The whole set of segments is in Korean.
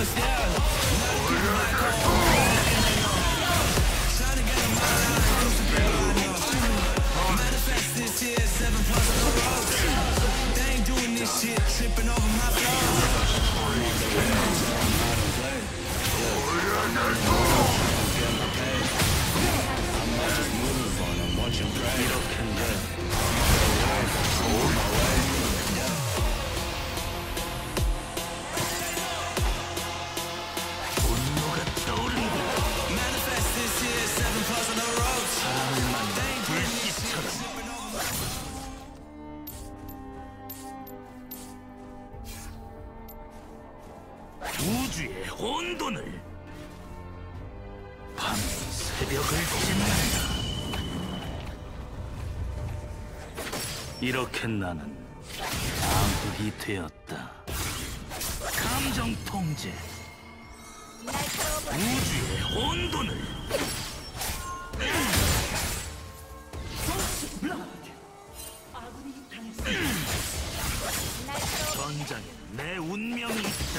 우주의 혼돈을 밤이 새벽을 찢는다. 이렇게 나는 왕국이 되었다. 감정 통제. 우주의 혼돈을. 전장에 내 운명이 있다.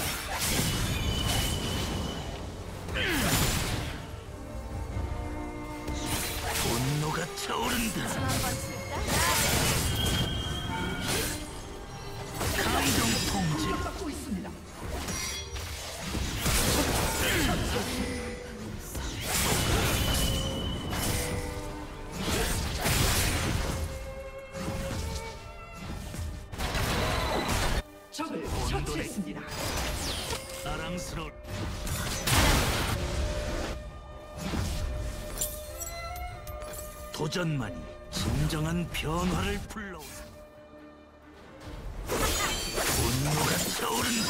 분노가 차오른다. 감정 통제. 받고 있습니다. 적을 처치했습니다. 사랑스러운 도전만이 진정한 변화를 불러온다. 분노가 차오른다.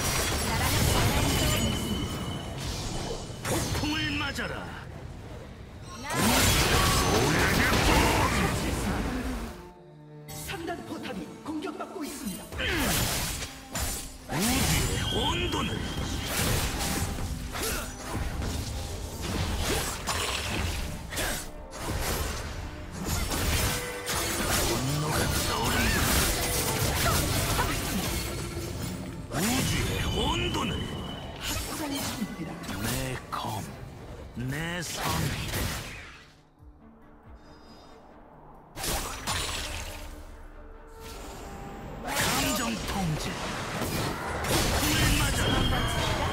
폭풍을 맞아라. 상단 포탑이 공격받고 있습니다. 우주의 혼돈을. 분노가 차오른다. 우주의 혼돈을. 내 검, 내 선택. 감정 통제. 폭풍을 맞아라.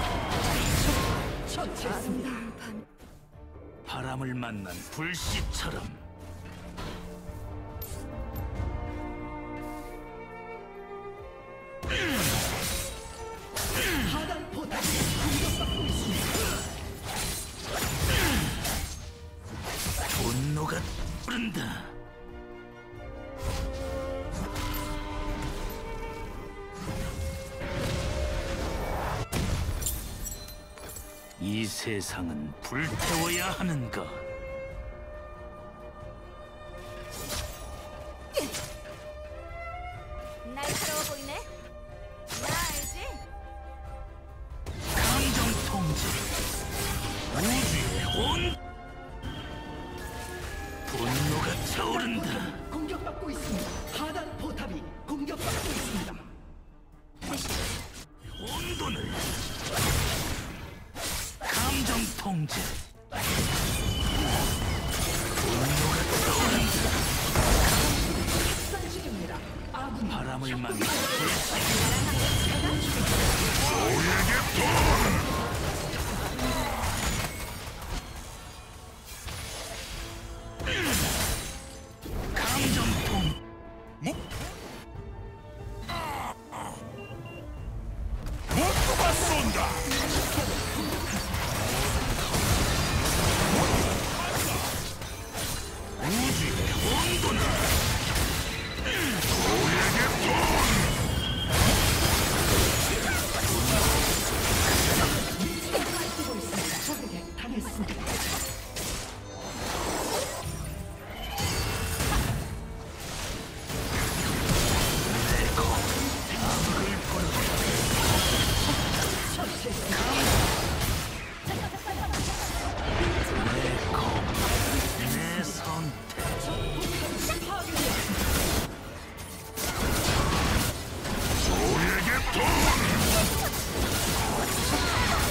처치했습니다. 바람을 만난 불씨처럼. 하단 포탑이 공격받고 있습니다. 분노가 흐른다. 이 세상은 불태워야 하는 것. 날카로워 보이네? 나 알지? 감정 통제. 우주의 혼. 분노가 차오른다. 공격받고 있습니다. 하단 포탑이 공격받고 있습니다. 혼돈을. 감정 통제. 분노가 차오른다. 산 중입니다. 아군 바람을 만나 감정 통. 모두가 쏜다. 우주의 혼돈을. 적에게 당했습니다. 내 선택. 우리에게 돈.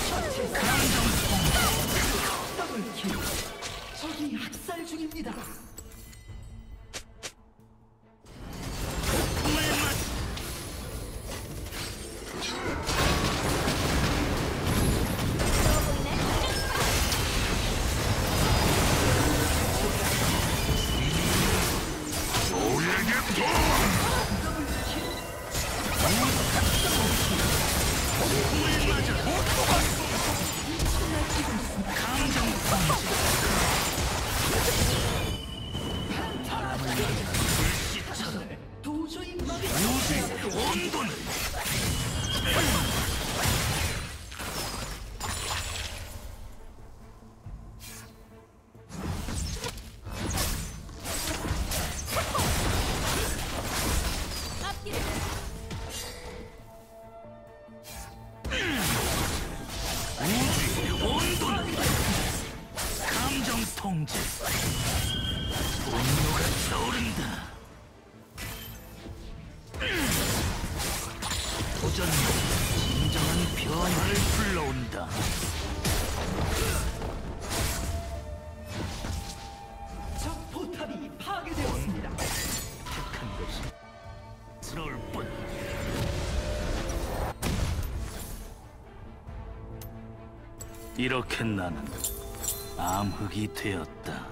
이렇게 나는 암흑이 되었다.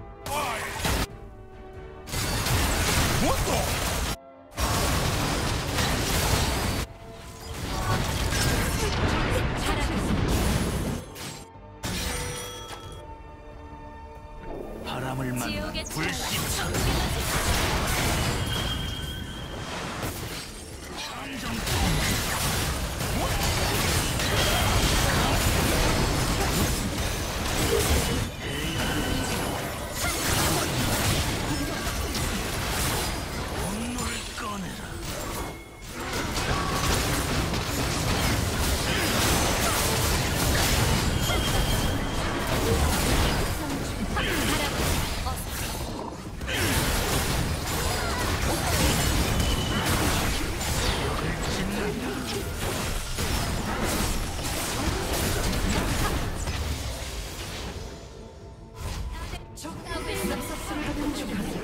뭐또? 바람을 만나 지옥의 불씨처럼 함정통제. 분노를 꺼내라. 적군의 습격을 가동 중하세요.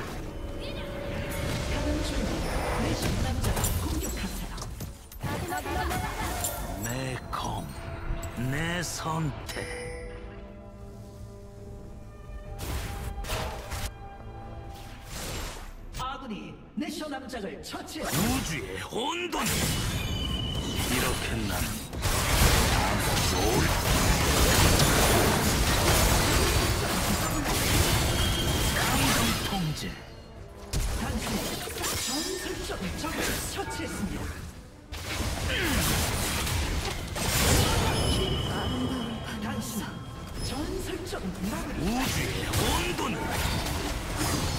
가동 중입니다. 내 신남자를 공격하세요. 내 검, 내 선택. 아군이 내셔 남작을 처치했습니다. 우주의 혼돈. 이렇게 나는 암흑 감정 통제. 당신은 전설적인 적을 처치했습니다. 당신은 전설적인 마을 우주의 혼돈.